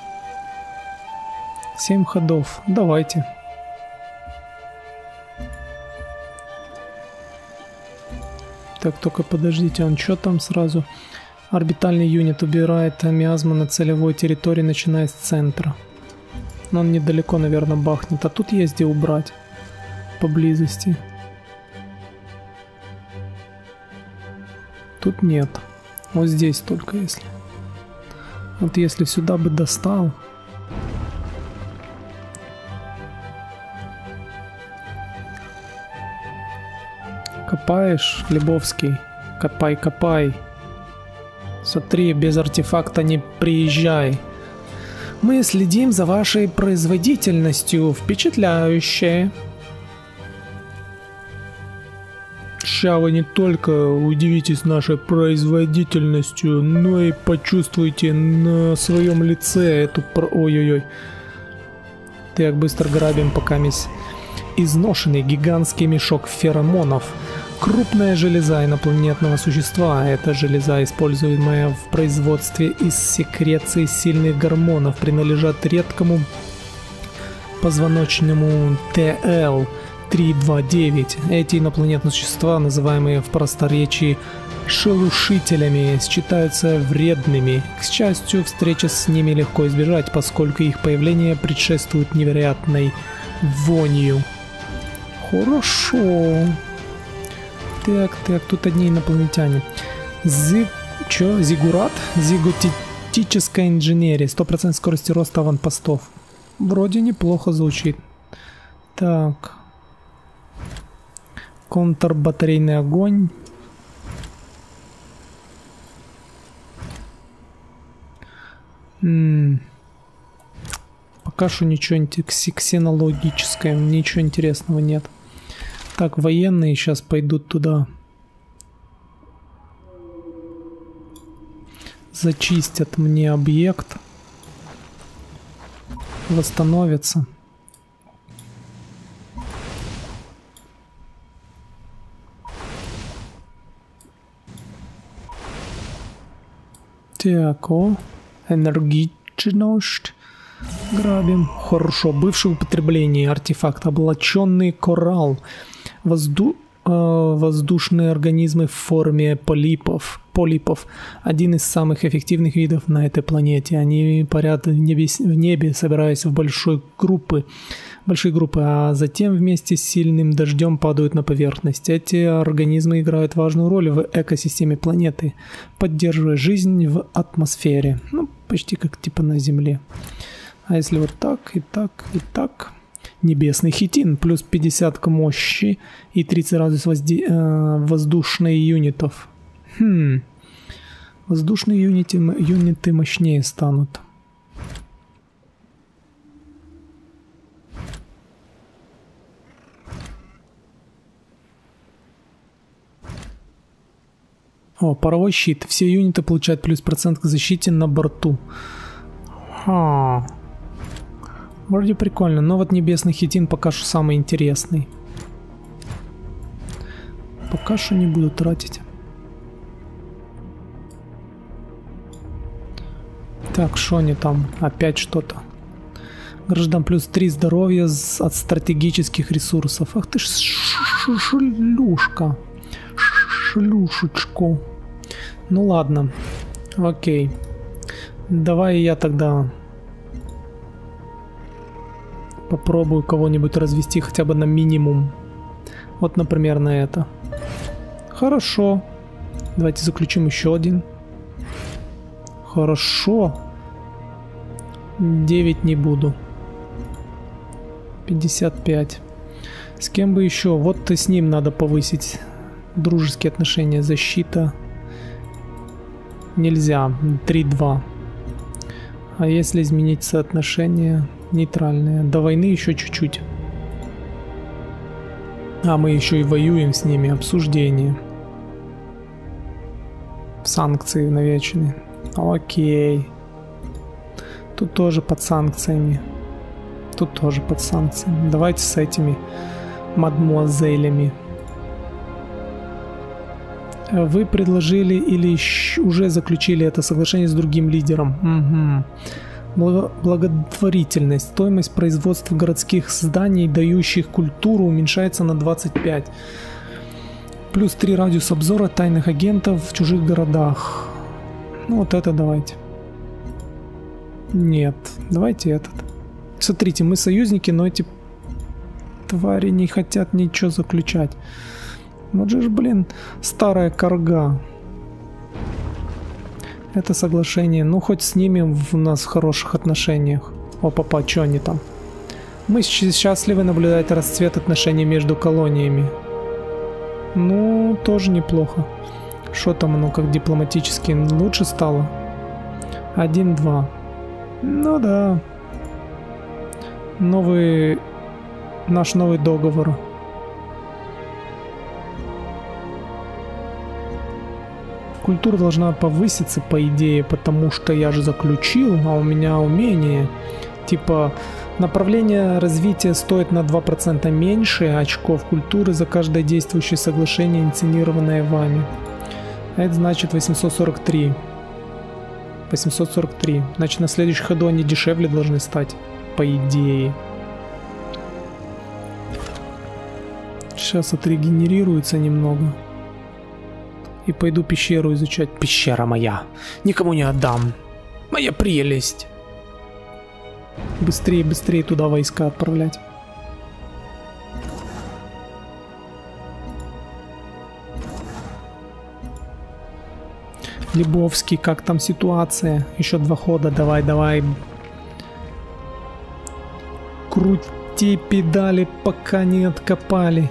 7 ходов. Давайте. Так, только подождите, он что там сразу? Орбитальный юнит убирает миазму на целевой территории, начиная с центра. Но он недалеко, наверное, бахнет. А тут есть где убрать. Поблизости. Тут нет. Вот здесь только если. Вот если сюда бы достал. Копаешь, Лебовский? Копай, копай. Смотри, без артефакта не приезжай. Мы следим за вашей производительностью. Впечатляюще. Ща вы не только удивитесь нашей производительностью, но и почувствуете на своем лице эту... Ой-ой-ой. Так, быстро грабим, пока изношенный гигантский мешок феромонов. Крупная железа инопланетного существа. Эта железа, используемая в производстве из секреции сильных гормонов, принадлежат редкому позвоночному TL-329. Эти инопланетные существа, называемые в просторечии шелушителями, считаются вредными. К счастью, встречи с ними легко избежать, поскольку их появление предшествует невероятной вонью. Хорошо. Так, тут одни инопланетяне. Зигурат? Зигутическая инженерия. 100% скорости роста аванпостов. Вроде неплохо звучит. Так. Контрбатарейный огонь. Пока что ничего ксенологическое, ничего интересного нет. Так, военные сейчас пойдут туда. Зачистят мне объект. Восстановятся. Так, энергичность. Грабим. Хорошо. Бывший в употреблении артефакт. Облаченный коралл. Воздушные организмы в форме полипов. Один из самых эффективных видов на этой планете. Они парят в небе, собираясь в большие группы, а затем вместе с сильным дождем падают на поверхность. Эти организмы играют важную роль в экосистеме планеты, поддерживая жизнь в атмосфере. Ну, почти как типа на Земле. А если вот так, и так, и так... Небесный хитин, плюс 50 к мощи и 30 радиус воздушных юнитов. Воздушные юниты мощнее станут. О, паровой щит. Все юниты получают плюс процент к защите на борту. Вроде прикольно, но вот небесный хитин пока что самый интересный. Пока что не буду тратить. Так, что они там? Опять что-то. Граждан плюс 3 здоровья от стратегических ресурсов. Ах ты ж шлюшка. Шлюшечку. Ну ладно. Окей. Давай я тогда... попробую кого-нибудь развести хотя бы на минимум. Вот, например, на это. Хорошо. Давайте заключим еще один. Хорошо. 9 не буду. 55. С кем бы еще? Вот с ним надо повысить дружеские отношения. Защита. Нельзя. 3-2. А если изменить соотношение... Нейтральные. До войны еще чуть-чуть. А мы еще и воюем с ними. Обсуждение. Санкции навечены. Окей. Тут тоже под санкциями. Тут тоже под санкциями. Давайте с этими мадмуазелями. Вы предложили или уже заключили это соглашение с другим лидером? Угу. Благотворительность. Стоимость производства городских зданий, дающих культуру, уменьшается на 25. Плюс 3 радиус обзора тайных агентов в чужих городах. Ну вот это давайте. Нет, давайте этот. Смотрите, мы союзники, но эти твари не хотят ничего заключать. Вот же ж, блин, старая карга. Это соглашение. Ну, хоть с ними у нас в хороших отношениях. О, папа, что они там? Мы счастливы наблюдать расцвет отношений между колониями. Ну, тоже неплохо. Что там оно, как дипломатически лучше стало? 1-2. Ну да. Наш новый договор. Культура должна повыситься, по идее, потому что я же заключил, а у меня умение. Типа, направление развития стоит на 2% меньше очков культуры за каждое действующее соглашение, инициированное вами. А это значит 843. 843. Значит, на следующем ходу они дешевле должны стать, по идее. Сейчас отрегенерируется немного. И пойду пещеру изучать. Пещера моя. Никому не отдам. Моя прелесть. Быстрее, быстрее туда войска отправлять. Лебовский, как там ситуация? Еще 2 хода. Давай, давай. Крути педали, пока не откопали.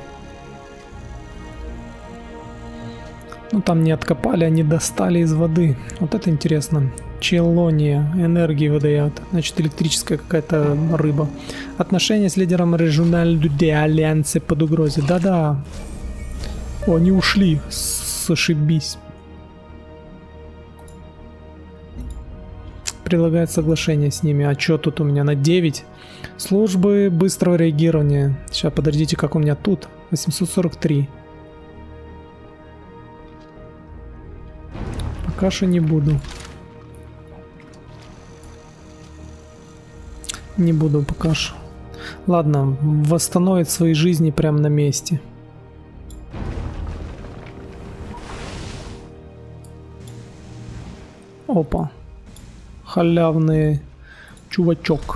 Ну там не откопали, они достали из воды. Вот это интересно. Челония. Энергии выдает. Значит, электрическая какая-то рыба. Отношения с лидером регионального альянса под угрозой. Да-да. О, они ушли. Сошибись. Предлагает соглашение с ними. А что тут у меня на 9? Службы быстрого реагирования. Сейчас, подождите, как у меня тут? 843. Пока что не буду. Не буду пока что. Ладно, восстановить свои жизни прямо на месте. Опа. Халявный чувачок.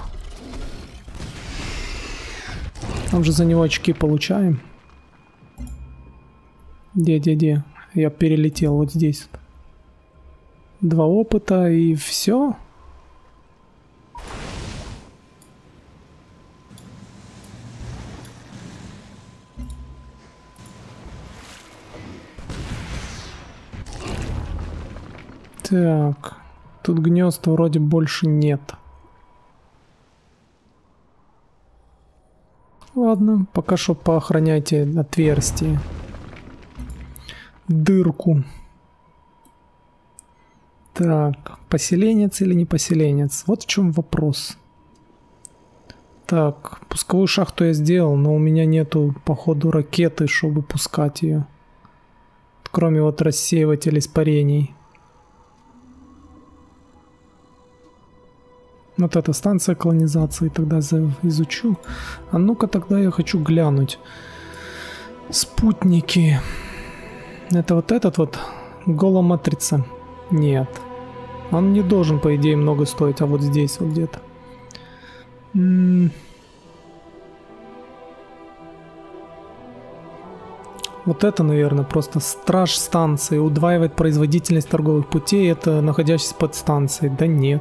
Там же за него очки получаем. Где? Я перелетел вот здесь. 2 опыта и все. Так, тут гнезд вроде больше нет. Ладно, пока что поохраняйте отверстие. Дырку. Так, поселенец или не поселенец? Вот в чем вопрос. Так, пусковую шахту я сделал, но у меня нету, походу, ракеты, чтобы пускать ее. Кроме вот рассеивателя испарений. Вот эта станция колонизации тогда изучу. А ну-ка тогда я хочу глянуть. Спутники. Это вот этот вот голоматрица. Нет. Он не должен, по идее, много стоить, а вот здесь вот где-то. Вот это, наверное, просто страж станции. Удваивает производительность торговых путей. Это находящийся под станцией. Да нет.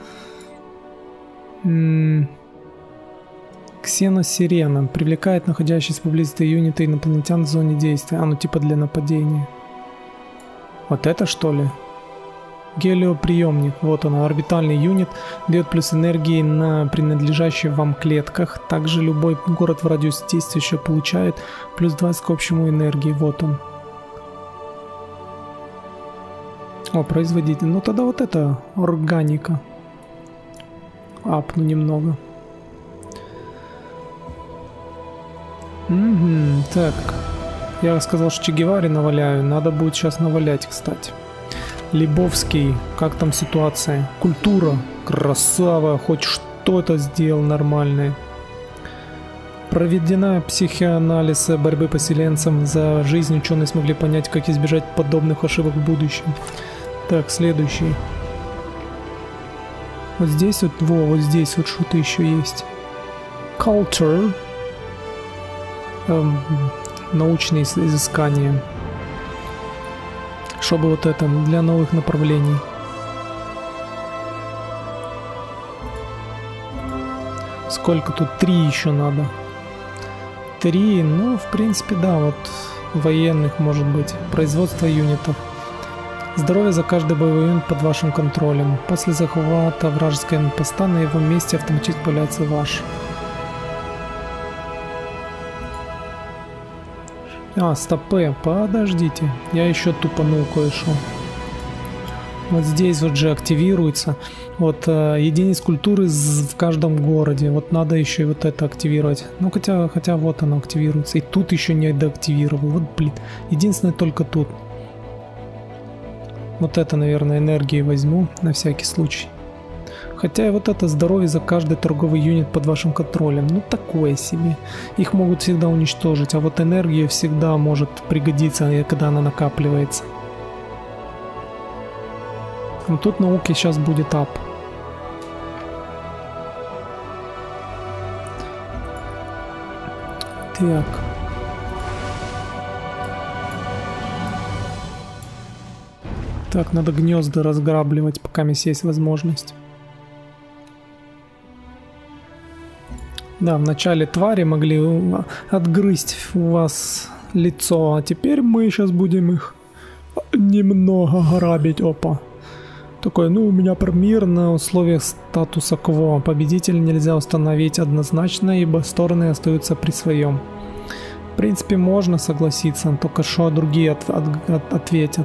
Ксеносирена. Привлекает находящиеся поблизости юниты инопланетян в зоне действия. А, ну типа для нападения. Вот это что ли? Гелиоприемник. Вот он, орбитальный юнит. Дает плюс энергии на принадлежащих вам клетках. Также любой город в радиусе действия еще получает плюс 20 к общему энергии. Вот он. О, производитель. Ну тогда вот это органика. Апну немного. Угу, так. Я сказал, что Че Геваре наваляю. Надо будет сейчас навалять, кстати. Лебовский. Как там ситуация? Культура. Красава. Хоть что-то сделал нормальное. Проведена психоанализ борьбы поселенцам. За жизнь ученые смогли понять, как избежать подобных ошибок в будущем. Так, следующий. Вот здесь вот, вот здесь вот что-то еще есть. Culture. Научные изыскания. Чтобы вот это, для новых направлений. Сколько тут? 3 еще надо. 3, ну, в принципе, да, вот военных может быть. Производство юнитов. Здоровье за каждый боевой юнит под вашим контролем. После захвата вражеского поста на его месте автоматически появляется ваш. А, стопы, подождите. Я еще тупанул кое-что. Вот здесь вот же активируется. Вот единиц культуры в каждом городе. Вот надо еще и вот это активировать. Ну хотя вот оно активируется. И тут еще не доактивировал. Вот блин. Единственное только тут. Вот это, наверное, энергии возьму на всякий случай. Хотя и вот это здоровье за каждый торговый юнит под вашим контролем. Ну такое себе. Их могут всегда уничтожить. А вот энергия всегда может пригодиться, когда она накапливается. Но тут науки сейчас будет ап. Так. Так, надо гнезда разграбливать, пока есть возможность. Да, вначале твари могли отгрызть у вас лицо, а теперь мы сейчас будем их немного грабить. Опа. Такой, ну у меня мир на условиях статуса кво. Победителя нельзя установить однозначно, ибо стороны остаются при своем. В принципе, можно согласиться, только что другие ответят.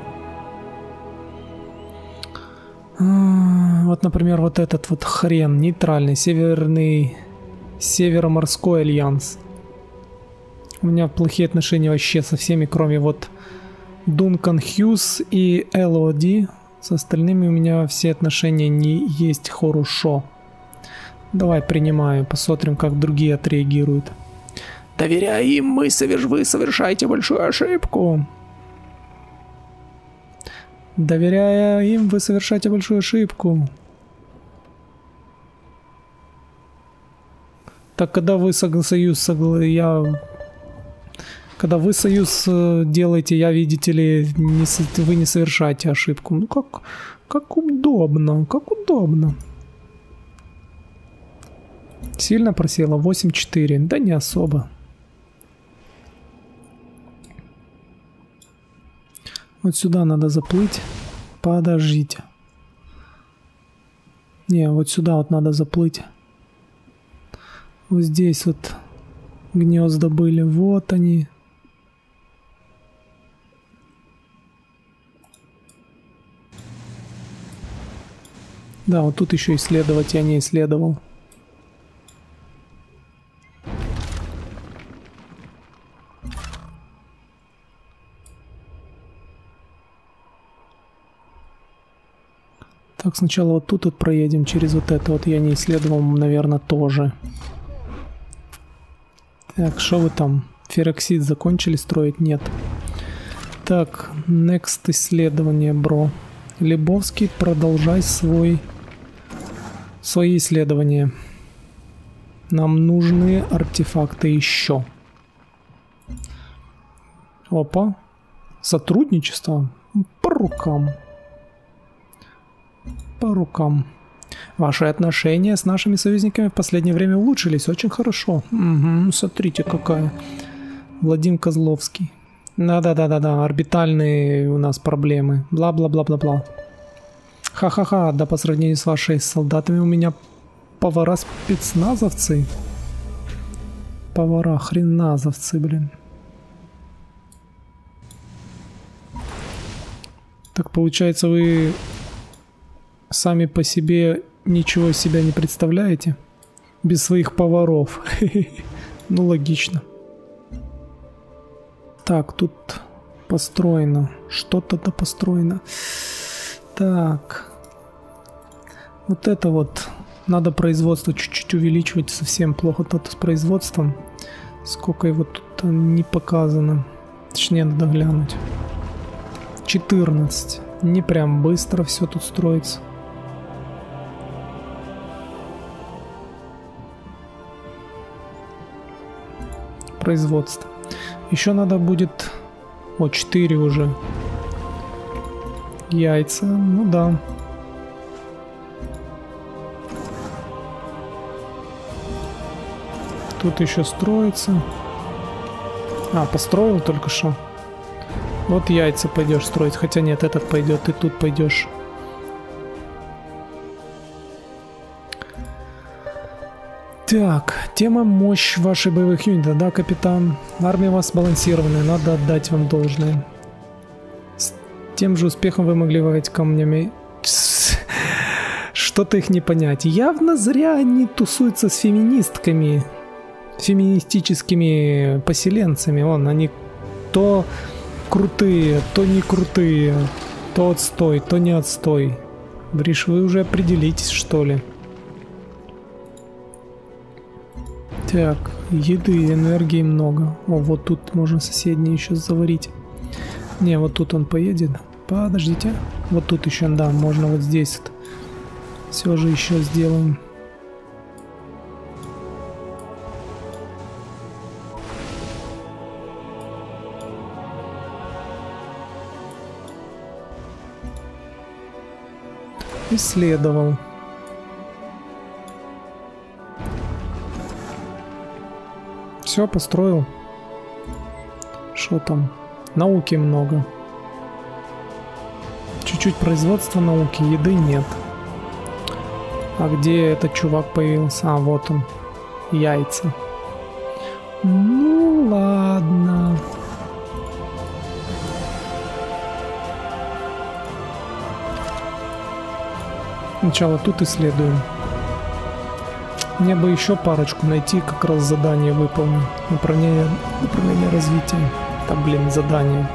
Вот, например, вот этот вот хрен, нейтральный, Североморской альянс. У меня плохие отношения вообще со всеми, кроме вот Дункан Хьюз и Элоди. С остальными у меня все отношения не есть хорошо. Давай принимаю, посмотрим, как другие отреагируют. Доверяя им, вы совершаете большую ошибку. Доверяя им, вы совершаете большую ошибку. Так, когда вы когда вы союз делаете, видите ли, вы не совершаете ошибку. Ну как удобно, как удобно. Сильно просела? 8-4. Да не особо. Вот сюда надо заплыть. Подождите. Не, вот сюда вот надо заплыть. Вот здесь вот гнезда были. Вот они. Да, вот тут еще исследовать я не исследовал. Так, сначала вот тут вот проедем через вот это. Вот я не исследовал, наверное, тоже. Так, что вы там? Фероксид закончили строить? Нет. Так, next исследование, бро. Лебовский, продолжай свои исследования. Нам нужны артефакты еще. Опа. Сотрудничество? По рукам. По рукам. Ваши отношения с нашими союзниками в последнее время улучшились. Очень хорошо. Угу, смотрите, какая. Владимир Козловский. Да-да-да-да-да. Орбитальные у нас проблемы. Бла-бла-бла-бла-бла. Ха-ха-ха. Да по сравнению с вашими солдатами у меня повара-спецназовцы. Повара-хреназовцы, блин. Так получается, вы сами по себе ничего из себя не представляете? Без своих поваров. Ну, логично. Так, тут построено. Что-то да построено. Так. Вот это вот. Надо производство чуть-чуть увеличивать. Совсем плохо тут с производством. Сколько его тут не показано. Точнее, надо глянуть. 14. Не прям быстро все тут строится. Производство. Еще надо будет... О, 4 уже. Яйца. Ну да. Тут еще строится. А, построил только что. Вот яйца пойдешь строить. Хотя нет, этот пойдет, ты тут пойдешь. Так, тема мощь ваших боевых юнитов. Да, капитан. Армия у вас сбалансированная, надо отдать вам должное. С тем же успехом вы могли воевать камнями. Что-то их не понять. Явно зря они тусуются с феминистками. Феминистическими поселенцами. Вон, они то крутые, то не крутые. То отстой, то не отстой. Бриш, вы уже определитесь, что ли. Так, еды, энергии много. О, вот тут можно соседние еще заварить. Не, вот тут он поедет. Подождите. Вот тут еще, да, можно вот здесь вот. Все же еще сделаем. Исследовал. Все, построил. Что там? Науки много. Чуть-чуть производства науки, еды нет. А где этот чувак появился? А, вот он. Яйца. Ну, ладно. Сначала тут исследуем. Мне бы еще парочку найти, как раз задание выполнить. Направление развития. Там, блин, задание.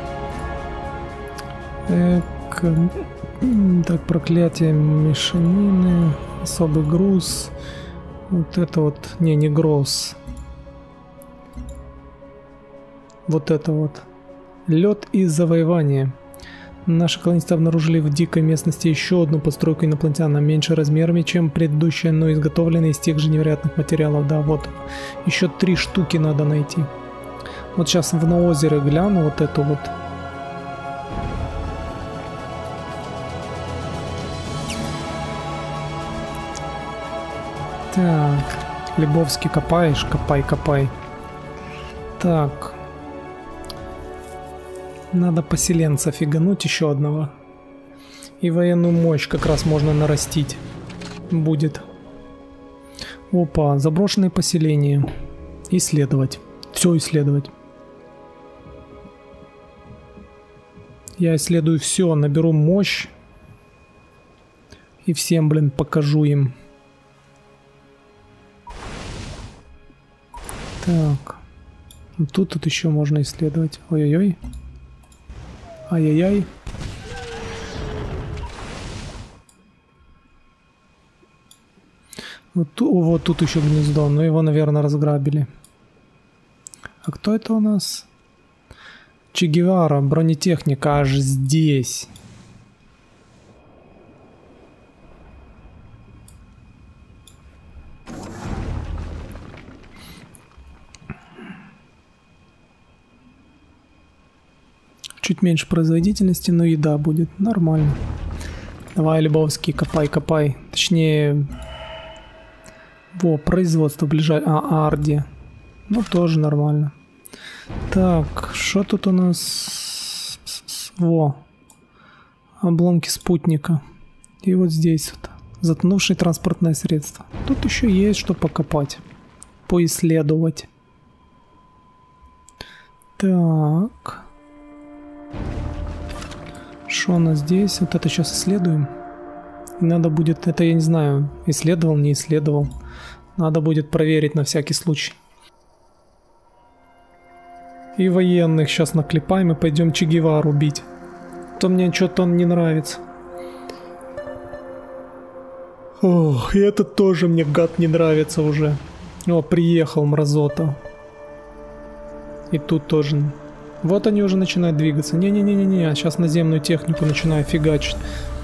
Так, проклятие мешанины. Особый груз. Вот это вот. Не груз. Вот это вот. Лед и завоевание. Наши колонисты обнаружили в дикой местности еще одну постройку инопланетян, меньше размерами, чем предыдущая, но изготовленная из тех же невероятных материалов. Да, вот. Еще 3 штуки надо найти. Вот сейчас на озеро гляну вот эту вот. Так. Лебовский копаешь? Копай. Так. Надо поселенца фигануть еще одного. И военную мощь как раз можно нарастить. Будет. Опа, заброшенные поселения. Исследовать. Все исследовать. Я исследую все, наберу мощь. И всем, блин, покажу им. Так. Тут еще можно исследовать. Ой-ой-ой. Ай-яй-яй. Вот тут еще гнездо, но его, наверное, разграбили. А кто это у нас? Че Гевара, бронетехника аж здесь. Чуть меньше производительности, но еда будет нормально. Давай, Лебовский, копай. Точнее, производство ближайшее. Арди. Ну, тоже нормально. Так, что тут у нас? Обломки спутника. И вот здесь вот. Затонувшее транспортное средство. Тут еще есть что покопать. Поисследовать. Так. Что у нас здесь? Вот это сейчас исследуем. И надо будет, это я не знаю, исследовал, не исследовал. Надо будет проверить на всякий случай. И военных сейчас наклепаем и пойдем Че Гевару бить. То мне что-то он не нравится. Ох, и этот тоже мне, гад, не нравится уже. О, приехал мразота. И тут тоже. Вот они уже начинают двигаться. Не-не-не-не-не, сейчас наземную технику начинаю фигачить.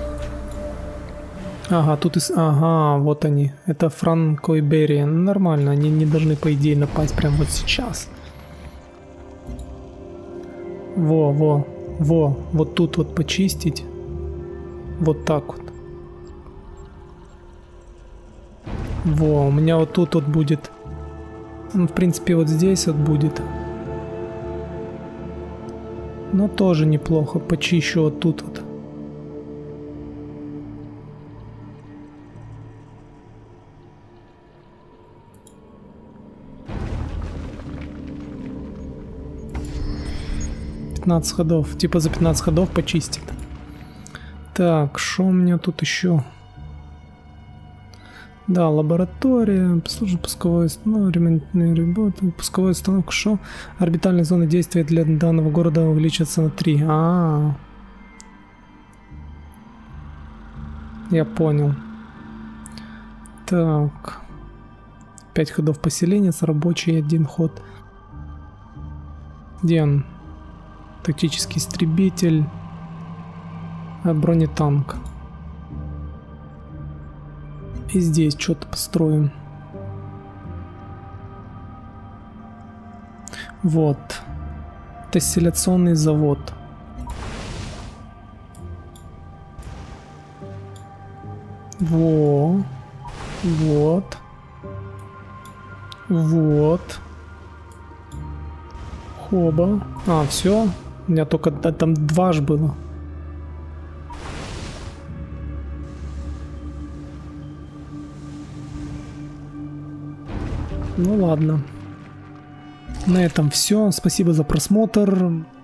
Ага, тут ага, вот они. Это Франко и Берия. Нормально, они не должны, по идее, напасть прямо вот сейчас. Во, вот тут вот почистить. Вот так вот. Во, у меня вот тут вот будет. Ну, в принципе, вот здесь вот будет. Но тоже неплохо. Почищу вот тут вот. Ходов. Типа за 15 ходов почистит. Так, что у меня тут еще? Да, лаборатория, служба пусковой установки, ремонтные работы, пусковая установка, что? Орбитальные зоны действия для данного города увеличатся на 3. Я понял. Так. 5 ходов поселения с рабочий 1 ход. Где он? Тактический истребитель. Бронетанк. И здесь что-то построим. Вот. Тесселяционный завод. Во. Вот. Вот. Хоба. Все. У меня только там 2 ж было. Ну ладно. На этом все. Спасибо за просмотр.